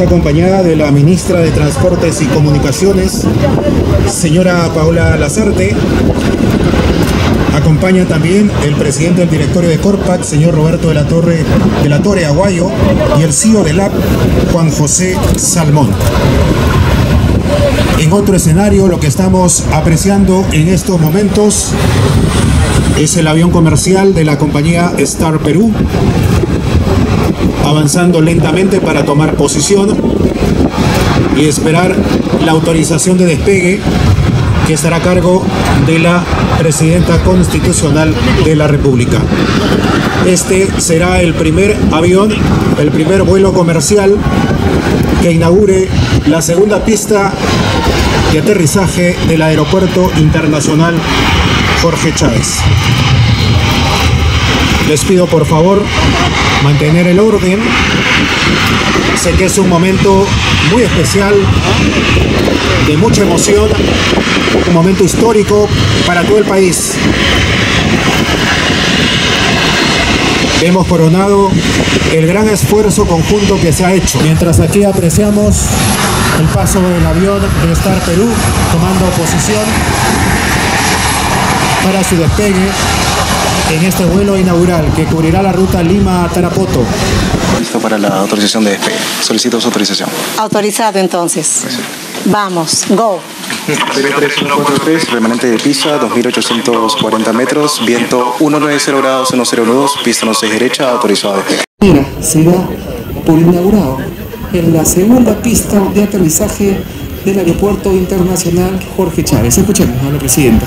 Acompañada de la ministra de Transportes y Comunicaciones, señora Paola Lasarte. Acompaña también el presidente del directorio de Corpac, señor Roberto de la Torre Aguayo, y el CEO del AP, Juan José Salmón. En otro escenario, lo que estamos apreciando en estos momentos es el avión comercial de la compañía Star Perú, avanzando lentamente para tomar posición y esperar la autorización de despegue, que estará a cargo de la Presidenta Constitucional de la República. Este será el primer avión, el primer vuelo comercial que inaugure la segunda pista de aterrizaje del Aeropuerto Internacional Jorge Chávez. Les pido por favor mantener el orden. Sé que es un momento muy especial, de mucha emoción, un momento histórico para todo el país. Hemos coronado el gran esfuerzo conjunto que se ha hecho. Mientras aquí apreciamos el paso del avión de Star Perú tomando posición para su despegue en este vuelo inaugural que cubrirá la ruta Lima-Tarapoto. Listo para la autorización de despegue. Solicito su autorización. Autorizado entonces. Sí. Vamos, go. 3143, remanente de pista, 2840 metros, viento 190 grados, 1012, pista 16 derecha, autorizado a despegue. Mira, se da por inaugurado en la segunda pista de aterrizaje del Aeropuerto Internacional Jorge Chávez. Escuchemos a la presidenta.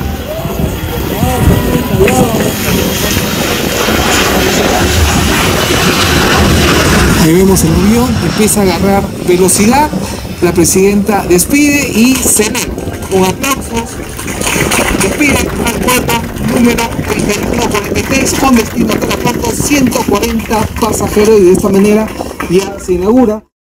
Ahí vemos el avión, empieza a agarrar velocidad, la presidenta despide y se ve con aplausos, despide al vuelo número 3143 con destino a Tarapoto, 140 pasajeros, y de esta manera ya se inaugura.